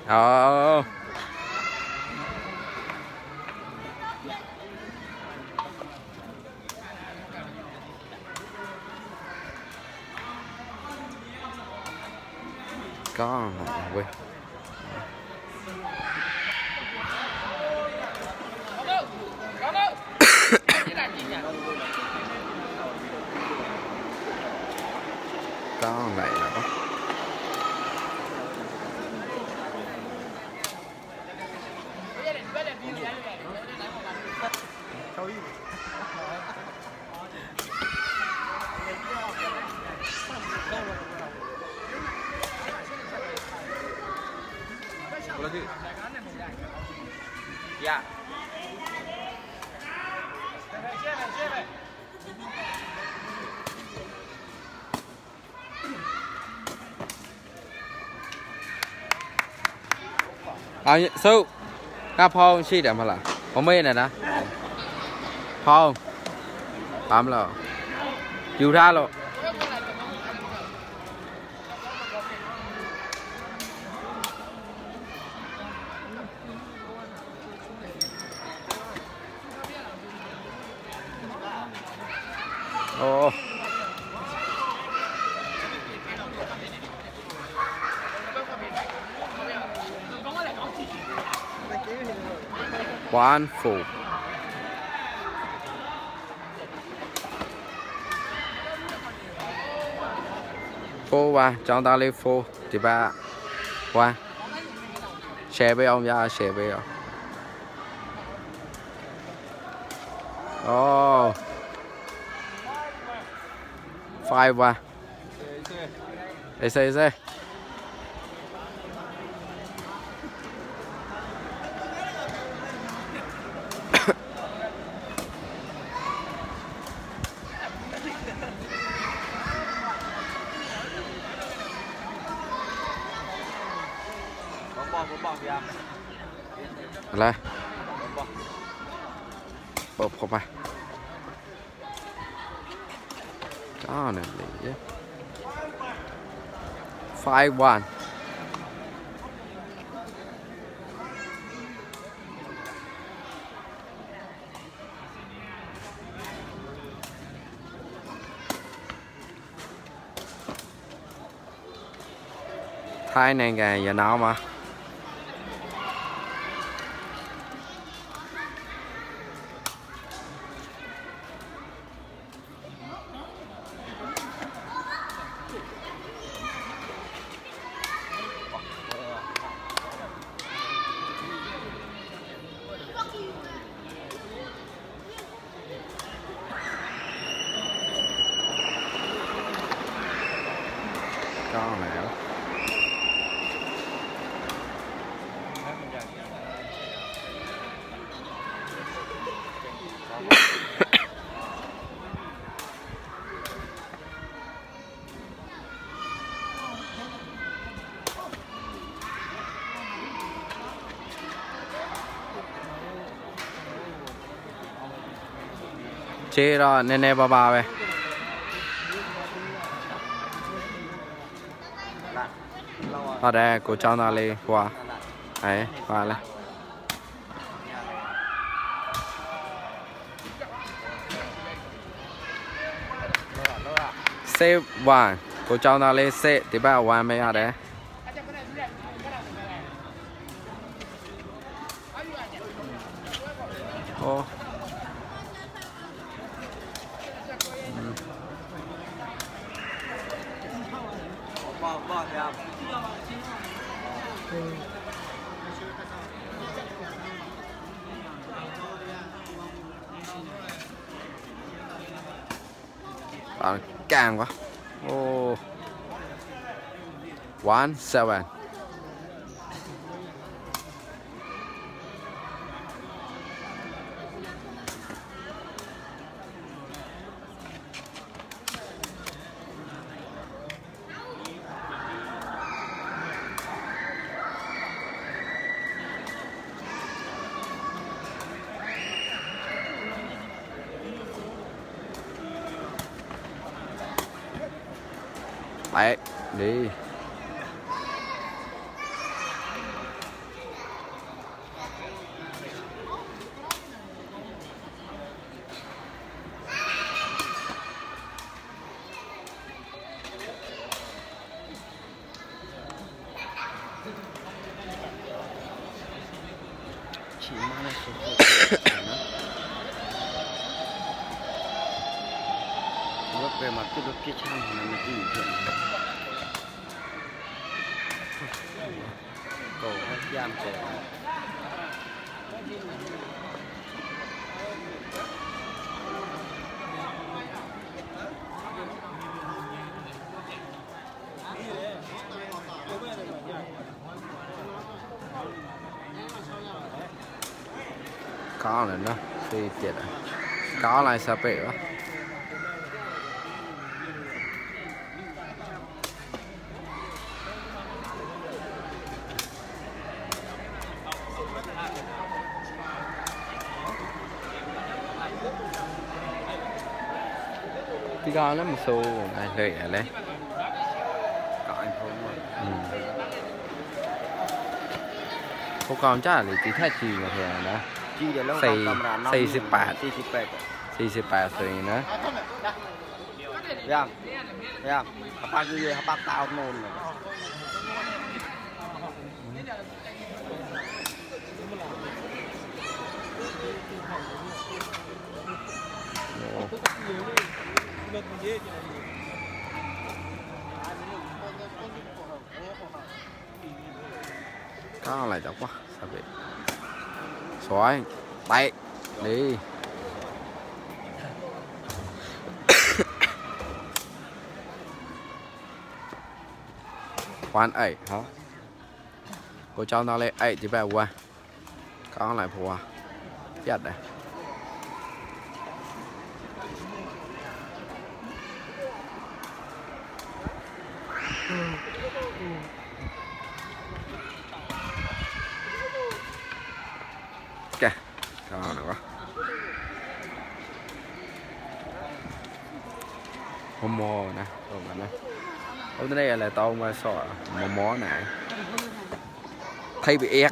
Ồ. Có quên. Con này là có. Dạ. Su, các phong chi để mà là, có mấy này nè, phong, bám là, chịu ra rồi. Ồ. One full. Full qua, chọn ta lên full thì ba qua. Share với ông ra, share với ông. Oh. Five qua. Ese. Là bột không à đó nè 5-1 Thái này kìa giờ nào mà con này đó. Chế rồi nên nè bà về. Ở đây cô cháu nào lên qua ấy qua lên save one cô cháu nào lên save thì ba one mấy ở đây ô càng quá ô 1-7 đấy đi chỉ mang lại số lúc về mặt cái lúc kia chăng là mình chỉ chuyện cầu hay giam cổ có này nó thì chết rồi có lại sao bể đó thì con nó một số này lợi ở đây có anh không cô con chắc là chỉ thay chỉ mà thôi đó chỉ để lâu xây 18 rồi nữa Yang apa gitu apa tahun non có lại đọc quá sao vậy xoay tay đi khoan ấy hả cô cho nó lên ấy thì về qua có lại phù chết này kìa đó nữa hôm mò nè các bạn ơi hôm nay là tao mà sọ mò này thấy bị ép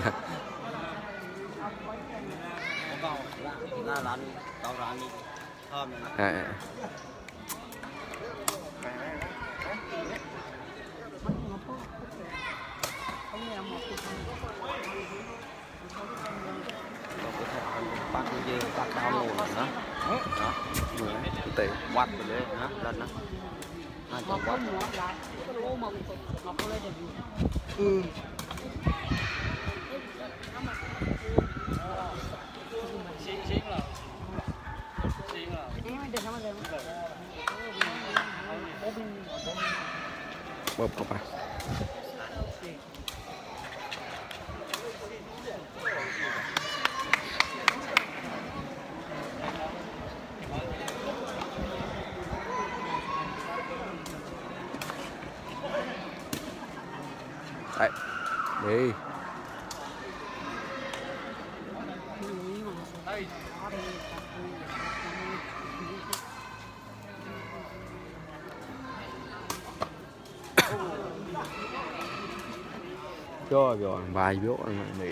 bác cái gì bác đau lồn nữa đó tệ quạt về đây hả lần đó hai chồng quạt bóp vào phải đấy đi rồi vài biểu này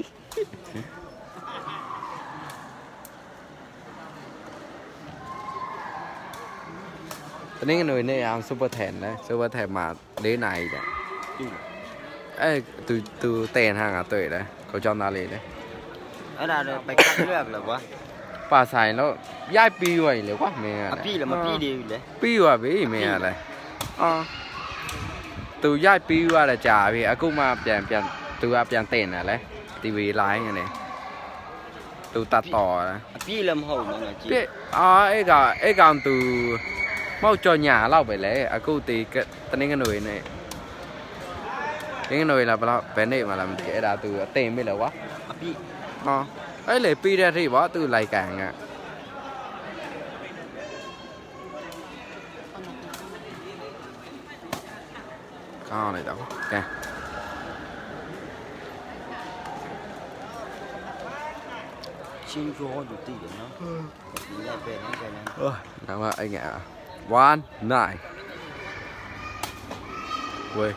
tên cái người này ăn super thèn đấy super thèn mà đế này đấy ê từ tiền hàng à tuổi đấy có cho nào lấy đấy ở đây là phải cắt nước là quá bà xài nó dai pi vậy là quá mẹ pi là mà pi đi đấy pi vào với mẹ này từ dai pi qua là trả vì cũng màပြန်từပြန်tiền này đấy tivi lái như này từ ta tỏ này pi làm hậu mà chị ấy còn từ mau cho nhà lau về lấy cũng thì cái tên cái nồi này cái nồi là bé này mà làm cái đã từ tiền bây giờ quá pi ấy lấy pi ra thì bỏ từ lại càng à con này đâu kìa xin cho đủ tiền nó lại về nó về nó nào mà anh ạ one nine quê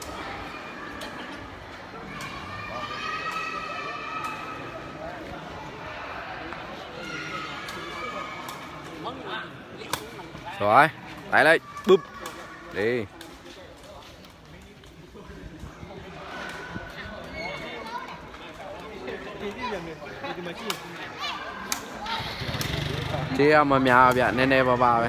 rồi tay lên búp đi Chứ mà mèo vậy nên đây bà ấy.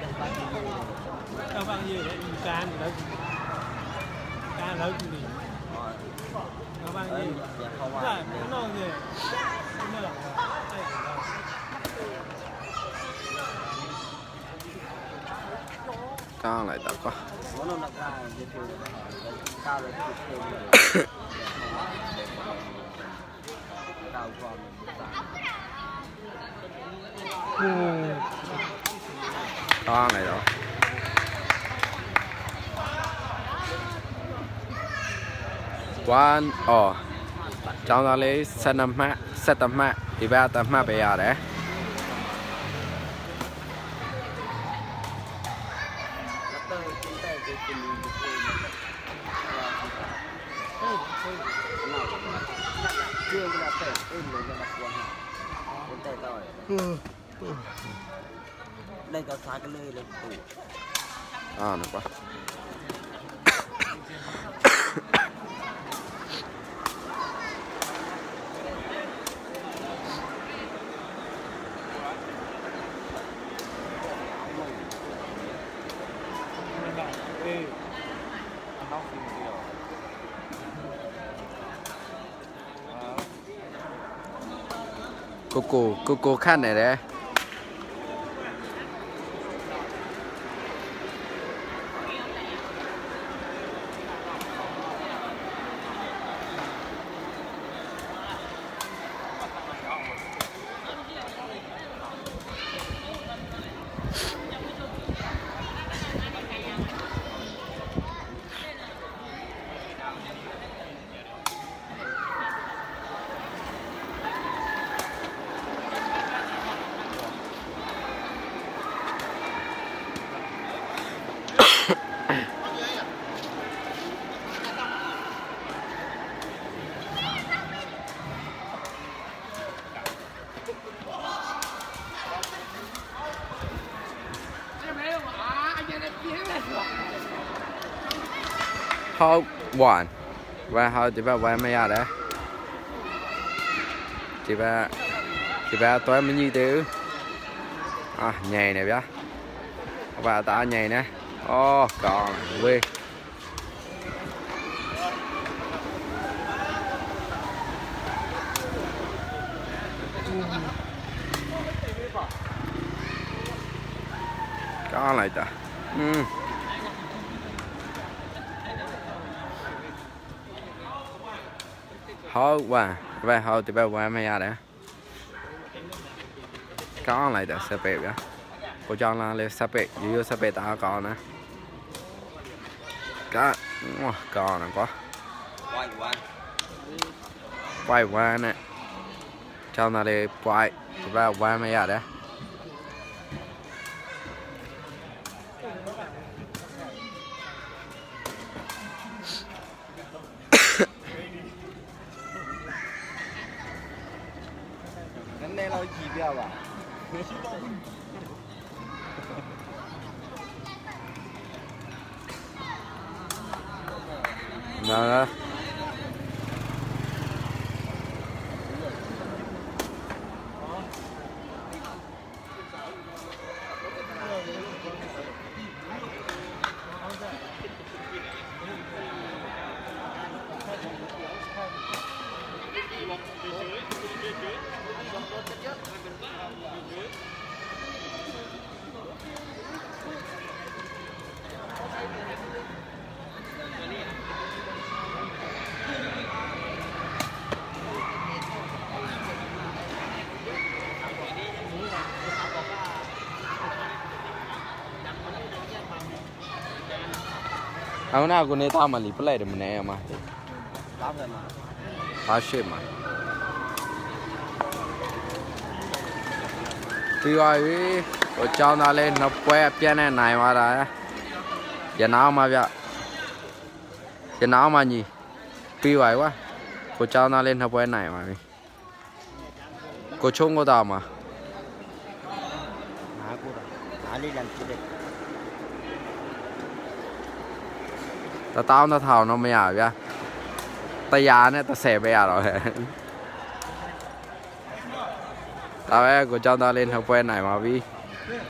Cao lại tập quá. Cao này rồi. One trong đó lấy set tầm mát thì ba tầm mát bây giờ đấy. Đây có xa cái nơi lên tủ. Được quá. Cô khăn này đấy. How one và how chỉ ba vài mấy đấy chỉ ba tối mới như thế nhảy này bia và ta nhảy nè còn quê có lại ta hao và hao thì bao qua mấy đấy có lại được sắp bẹp á cô cho là lên sắp bẹp dù sắp bẹp ta còn nè có còn nè quá quay qua nè cho nó lên quay và qua mấy đấy Đây là gì bây giờ? Đó. Aku nak guna taman ni pelai dah mana mah. Taman mah. Pasir mah. Tuy vậy, tôi cho nó lên nó quay phía này mà ra. Giờ nào mà vậy? Giờ nào mà nhỉ? Tuy vậy quá. Cô cho nó lên nó quay này mà. Cô chung có tao mà. Tao nó thảo nó mới à vậy? Tao già này tao xẻ bây giờ rồi. ဒါပဲကိုကြောင်းသားလေးနှစ်ပွဲနိုင်ပါပြီ